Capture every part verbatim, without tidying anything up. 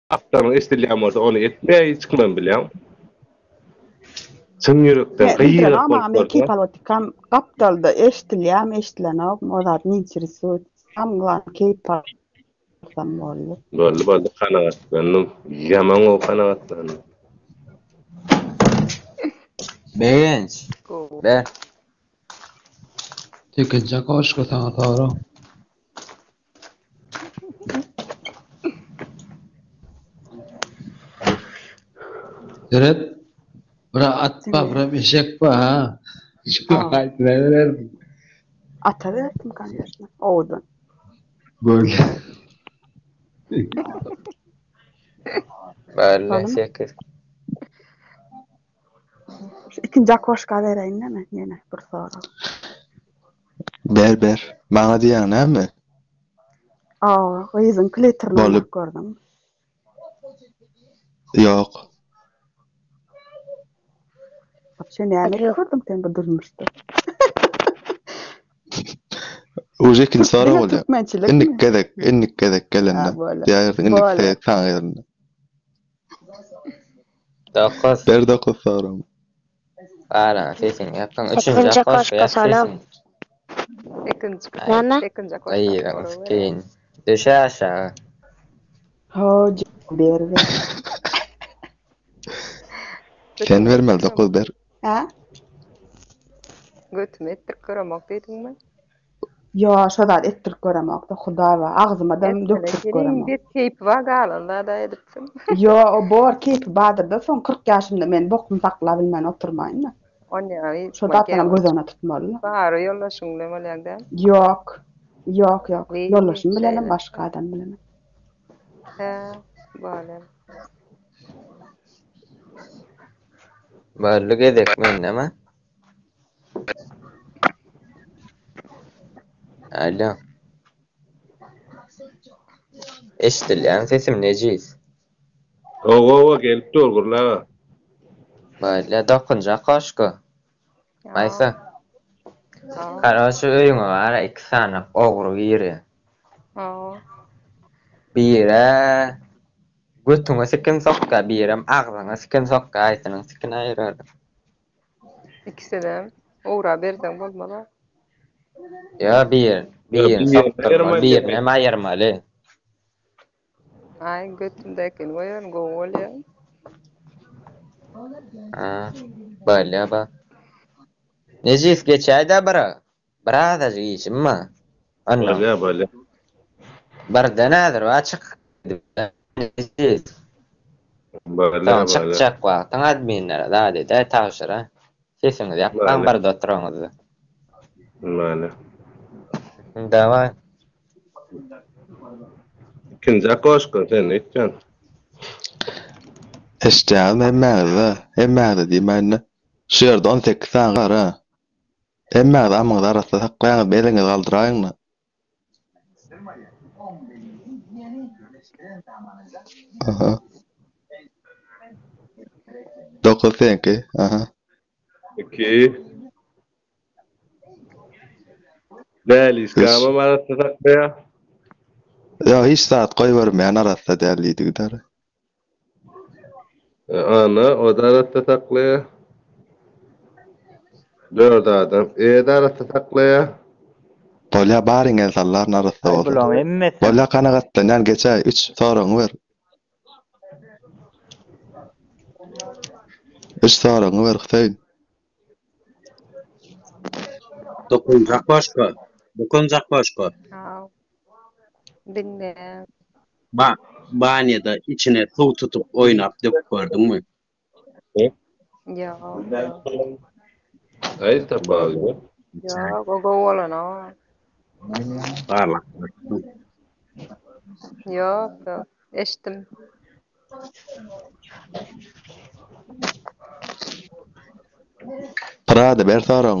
Aptalın estilýän bolsa onu etmeýär hiç kimem bilýän. Çyn ýürekden Ne bildiren gıyrak ama bolup men bolsa. keypalotikam gapdalda eştilýär, eşdilenok, o zat ninçirisi tamlan keypalsam boldy. Boldy boldy kanagatlandım. Ýaman o kanagatlandım. Begenç. Be. Tekince koşku sana doğru. Deret. Bura at ba, bura beşek ba ha. Şu Aa. kaydıraverdim. Ataverdim kanjasına. Oğudun. Böyle. Böyle Oğlum. sekiz. Şu ikinci akoşka vereyin değil mi? Yine bir soru. Ber ber. Bana diýen näme? Aa, gıyızın klitterine Bolup. gördüm. Ýok. Sen näme gördüm sen bu durmuştu. Uje ikinci soru Yine bolýar. Türkmençilik Innik mi? gedek, innik gedek gelende. Ha, böyle. Diýär, innik Böyle. gedek taň ýerinde. Dokuz. Ber dokuz sorum. Ara, sesin yaptın. Üçüncü Sekizinci koşku koşku yap salam. sesin. Sekizinci Näme? sekizinci akoşka. Ayırınız keyin. Düşe aşağı. Ho, berdi. Sen vermel dokuz ber. Ha? Götüme ettirip göremek diýdiňmi? Yo, şu zat ettirip göremokda, Huda we agzyma da döküp göremok. Bir keyip var galanda da edipsin. Yo, o bor keypi badırda son kırk ýaşymda men bokmy sakla bilmän oturmaýyn. On ýaly. Şu datdan gözüne tutmaly. Bary ýollaşyň bilen Yok. Yok, yok. Ve- Yollaşym bilenem, şeyler. başga adam bilenem. He, böyle. Böyle gedek men näme? Alo. Eşdilýän sesim nejiz? Owa owa gelip durgurla. Böyle dokuzuncu koşku. Maysa. Ha. Karaşy öýüňe gara iki sanyk ogry giri. Ha. Bire götüňe sikin sokka, birem agzyňa sikin sokka, aýsynyň sikin aýrar. İkisi de. Uğra berden bolmaly. Ya bir, bir bir sokturma, ayırmaly. bir näme aýyrmaly. Ay götümdeki goýan goňol. Ha, böyle ba. Nejis geçäýde bira. Bira da işimmi? Anna. Bolýa bolýa. Bir denedir açık. Nejis. Bolýa Tamam bolýa. çıkacak wagtyň adminlere da dedi taşyra. Sesiňiz ýakdan Böyle. bir de oturaňyz. Bolýa. Dawa. İkinji akoşka sen etýän. Eşdäl emmäde, emmäde diýmänne. Şu ýerde on sekiz saň bar ha. Emmäde amyň arasynda saklaýan beliňi galdyraýyn. Aha. Dokuz senki. Aha. iki. Däli iskama marasy saklaýar. Ya hiç saat koyvermeýän arasynda däldiýdigler. Ana o da arasynda saklaýar. Dört adam. Eda arasynda saklaýar. Bolýa baryň elsallaryn arasynda boldy. Bulan emmet. Bolýa kanagatlanýan geçä üç soruň ber. üç soruň ber Hüseýin. Dokuzuncu koşku. Dokuzuncu koşku. Ha. Dinle. Ba banýada içine suw tutup oýnap döküp gördüňmi? Ya. Aýta bagly. Ya, go go olana. Barlak. Yok, yok. Eşitdim. Prada ber soruň.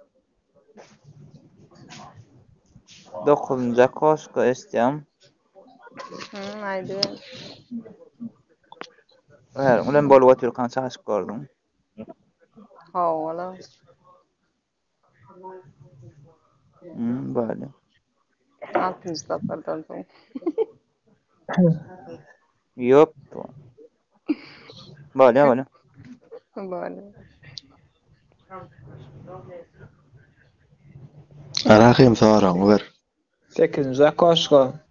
Dokuzuncu koşku eşdýän. Hı, haydi. Her ulan bolup oturýan çaşyk gördüm. Ha, ola. Hmm, böyle. Altıncı tatlardan soň. Yok, Bale, bale. Bale. Arakym soraňy ber. sekizinji koşga